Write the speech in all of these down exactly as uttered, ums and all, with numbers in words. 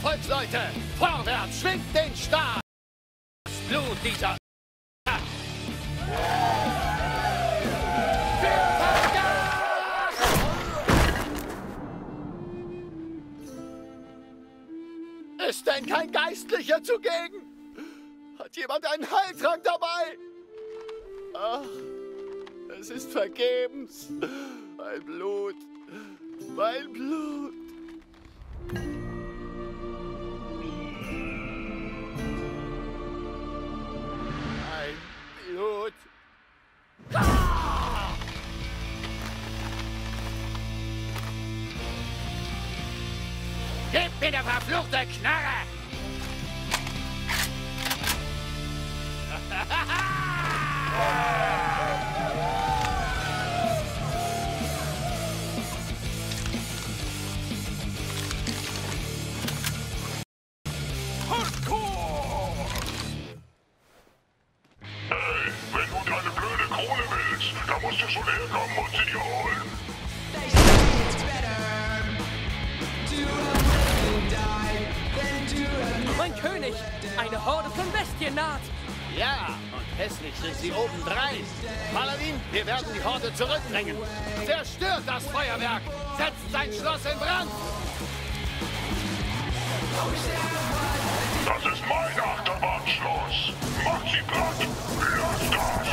Volksleute, vorwärts, schwingt den Stab! Das Blut dieser... Ist denn kein Geistlicher zugegen? Hat jemand einen Heiltrank dabei? Ach, es ist vergebens. Mein Blut, mein Blut. Mein Blut. Ah! Gib mir die verfluchte Knarre! Hardcore! Hey, wenn du deine blöde Krone willst, dann musst du schon herkommen und sie dir holen. Mein König, eine Horde von Bestien naht. Ja, und hässlich sind sie obendrein. Paladin, wir werden die Horde zurückdrängen. Zerstört das Feuerwerk! Setzt sein Schloss in Brand! Das ist mein Achterbahnschloss. Macht sie platt! Lass das!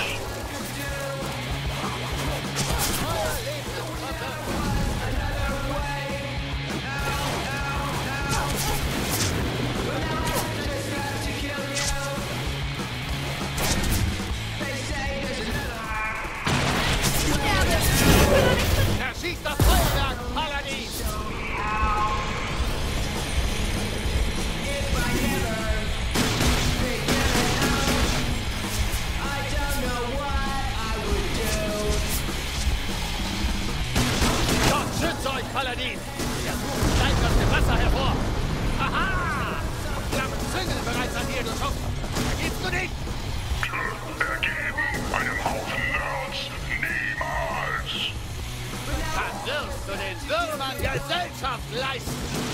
Erschießt das Feuerwerk, Paladin! Gott schütze euch, Paladin! Der Fluch steigt aus dem Wasser hervor! Aha! Flammen züngeln bereits an dir, du Schopf! Vergibst du dich? Ergeben einem Haufen Nerds niemals! Dann wirst du den Würmern Gesellschaft leisten!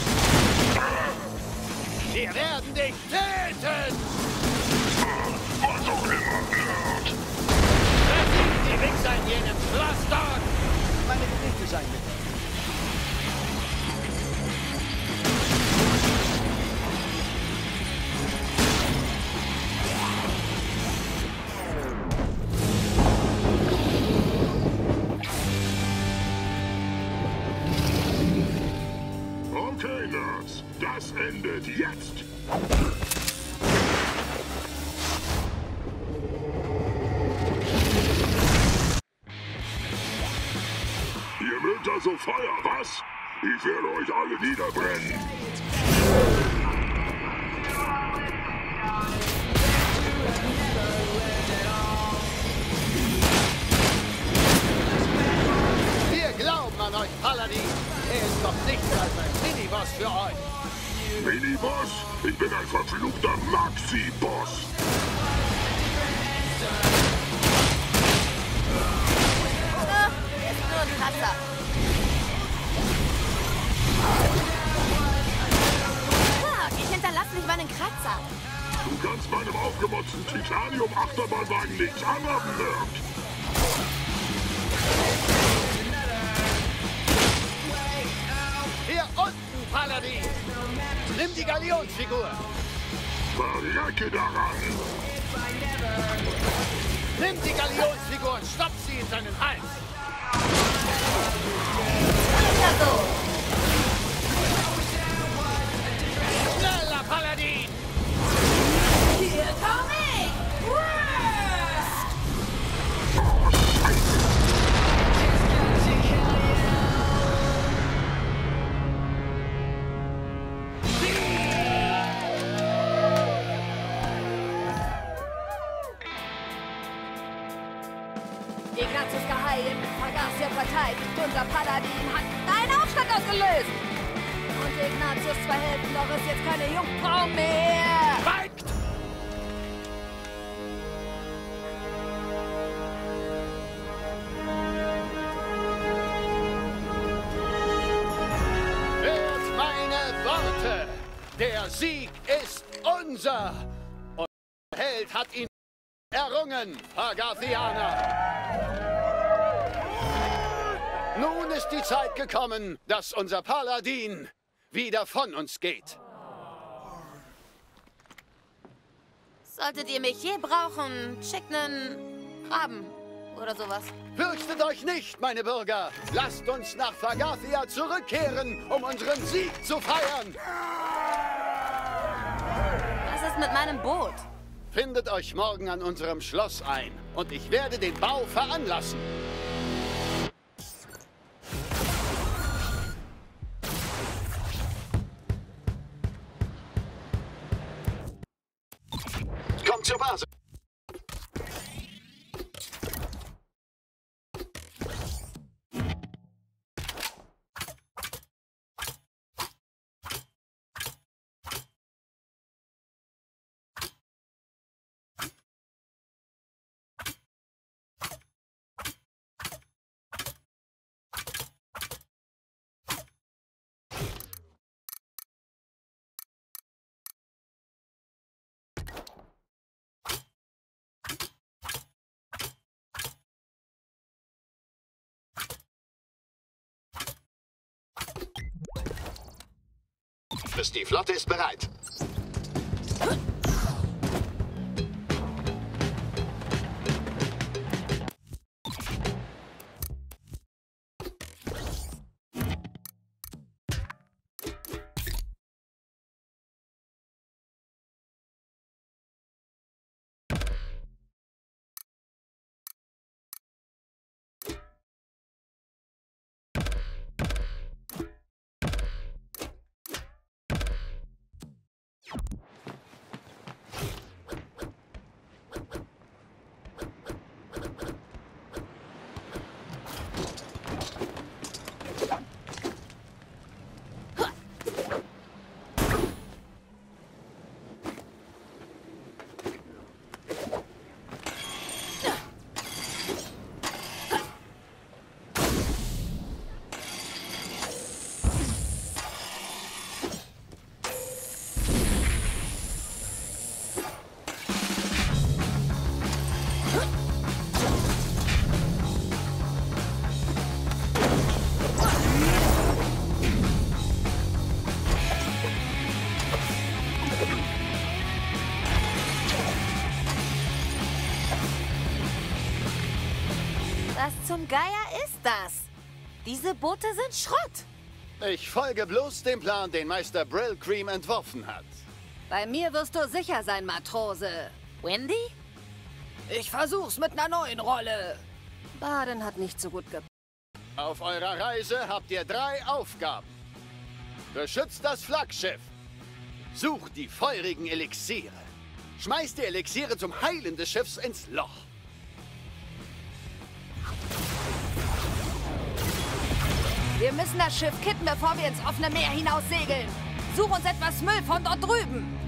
Wir werden dich töten! Was auch immer, Nerd! Versiegt die Wichser in jenem Schloss dort! Meine Gedichte seien mit. Okay, Nerds, das endet jetzt! Ihr mögt also Feuer, was? Ich werde euch alle niederbrennen! Wir glauben an euch, Paladin! Er ist doch nichts als ein Miniboss für euch! Miniboss? Ich bin ein verfluchter Maxi-Boss! Ah, ist nur ein Kratzer. Fuck, ich hinterlasse nicht meinen Kratzer. Du kannst meinem aufgemotzten Titanium-Achterbahnwagen nichts anhaben, Nerd! Hier unten, Paladin! Nimm die Galionsfigur! Verrecke daran! Nimm die Galionsfigur und stopf sie in seinen Hals! Ja, so. Schneller, Paladin! Hier komm ich! Ignatius Geheim, Vergasia verteidigt, unser Paladin hat einen Aufstand ausgelöst. Und Ignatius zwei Helden, doch ist jetzt keine Jungfrau mehr. Schweigt! Hört meine Worte! Der Sieg ist unser. Und der Held hat ihn errungen, Pagathianer. Nun ist die Zeit gekommen, dass unser Paladin wieder von uns geht. Solltet ihr mich je brauchen, schickt einen Raben oder sowas. Fürchtet euch nicht, meine Bürger. Lasst uns nach Pagathia zurückkehren, um unseren Sieg zu feiern. Was ist mit meinem Boot? Findet euch morgen an unserem Schloss ein und ich werde den Bau veranlassen. Kommt zur Basis. Die Flotte ist bereit. Was zum Geier ist das? Diese Boote sind Schrott. Ich folge bloß dem Plan, den Meister Brillcream entworfen hat. Bei mir wirst du sicher sein, Matrose. Wendy? Ich versuch's mit einer neuen Rolle. Baden hat nicht so gut gepasst. Auf eurer Reise habt ihr drei Aufgaben. Beschützt das Flaggschiff. Sucht die feurigen Elixiere. Schmeißt die Elixiere zum Heilen des Schiffs ins Loch. Wir müssen das Schiff kippen, bevor wir ins offene Meer hinaus segeln. Such uns etwas Müll von dort drüben.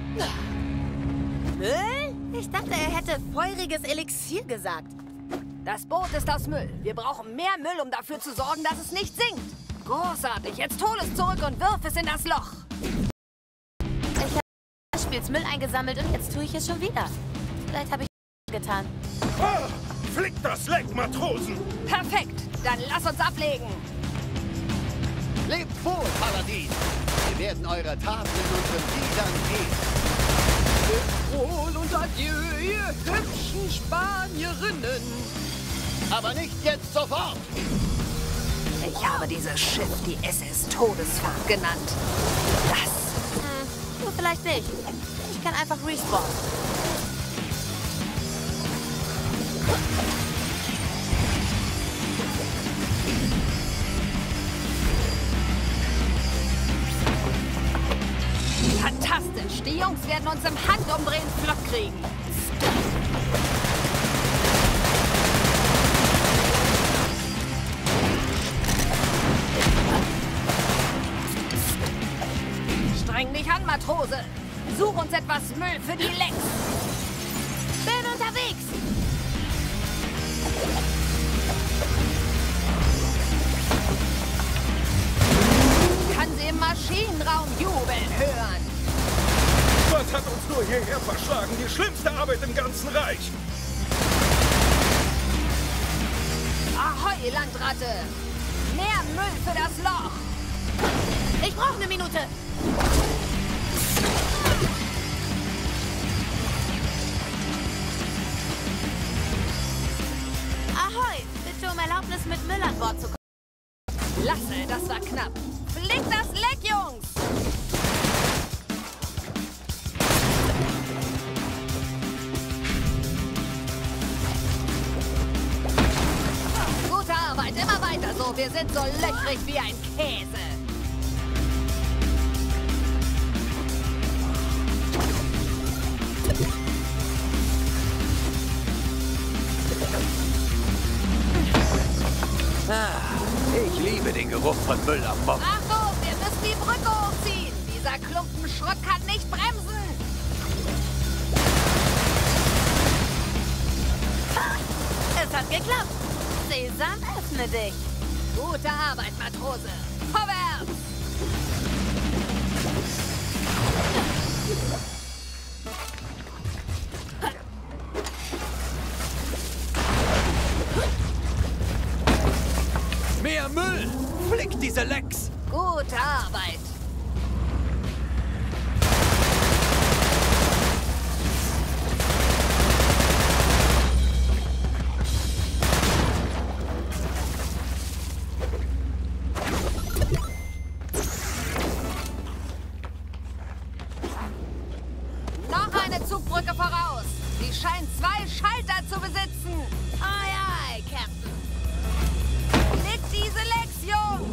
Müll? Ich dachte, er hätte feuriges Elixier gesagt. Das Boot ist aus Müll. Wir brauchen mehr Müll, um dafür zu sorgen, dass es nicht sinkt. Großartig. Jetzt hol es zurück und wirf es in das Loch. Ich habe Spiels Müll eingesammelt und jetzt tue ich es schon wieder. Vielleicht habe ich getan. Ah, flickt das Leck, Matrosen! Perfekt. Dann lass uns ablegen. Lebt wohl, Paladin! Wir werden eure Taten in unseren Gliedern gehen. Lebt wohl und adieu, ihr hübschen Spanierinnen! Aber nicht jetzt sofort! Ich habe dieses Schiff die S S Todesfahrt genannt. Das... Hm, du vielleicht nicht. Ich kann einfach respawnen. Fantastisch! Die Jungs werden uns im Handumdrehen flott kriegen. Streng dich an, Matrose. Such uns etwas Müll für die Lecks. Bin unterwegs. Kann sie im Maschinenraum jubeln hören. reicht. Ahoi, Landratte! Mehr Müll für das Loch! Ich brauche eine Minute! Ahoi! Bitte um Erlaubnis, mit Müll an Bord zu kommen. Lasse, das war knapp. Flick das Leck, Jungs! Gute Arbeit, immer weiter so. Wir sind so löchrig wie ein Käse. Ah, ich liebe den Geruch von Müll am Bock. Achtung, wir müssen die Brücke hochziehen. Dieser Klumpen Schrott kann nicht bremsen. Es hat geklappt. Sesam, öffne dich. Gute Arbeit, Matrose. Vorwärts! Mehr Müll! Flick diese Lecks! Gute Arbeit. Noch eine Zugbrücke voraus. Sie scheint zwei Schalter zu besitzen. Ei, ei, Captain. Leg diese Lektion!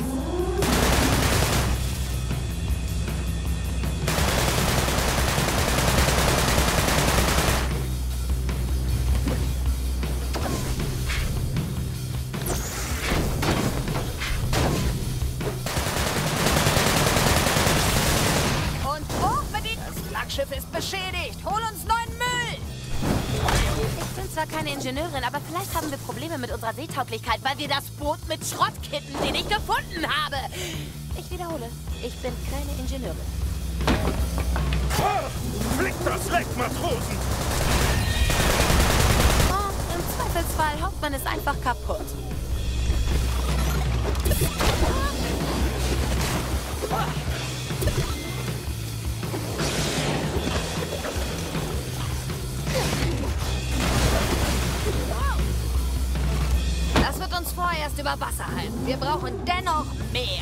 Und hoch mit ihm! Das Flaggschiff ist beschädigt. Hol uns neuen Müll! Ich bin zwar keine Ingenieurin, aber vielleicht haben wir Probleme mit unserer Seetauglichkeit, weil wir das Boot mit Schrott kitten, den ich gefunden habe. Ich wiederhole, ich bin keine Ingenieurin. Ah, flick das Leck, Matrosen! Oh, im Zweifelsfall hofft man es einfach kaputt. Das wird uns vorerst über Wasser halten. Wir brauchen dennoch mehr.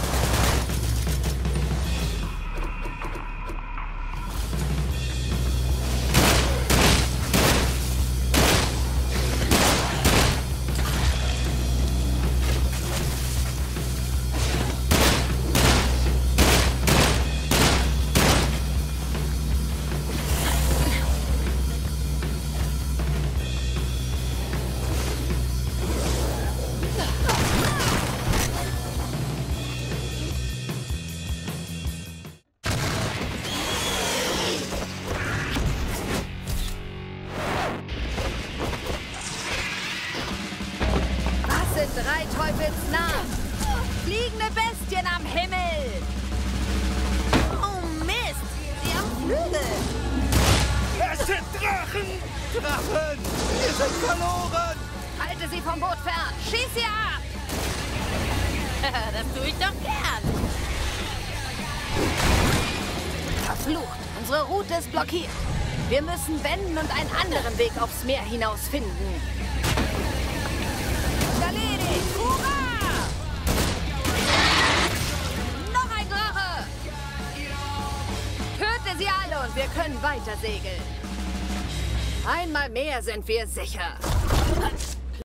Drei Teufelsnamen. Fliegende Bestien am Himmel. Oh Mist, sie haben Flügel. Es sind Drachen! Drachen! Wir sind verloren! Halte sie vom Boot fern. Schieß sie ab. Das tue ich doch gern. Verflucht, unsere Route ist blockiert. Wir müssen wenden und einen anderen Weg aufs Meer hinaus finden. Erledigt! Hurra! Noch ein Drache! Töte sie alle und wir können weiter segeln. Einmal mehr sind wir sicher.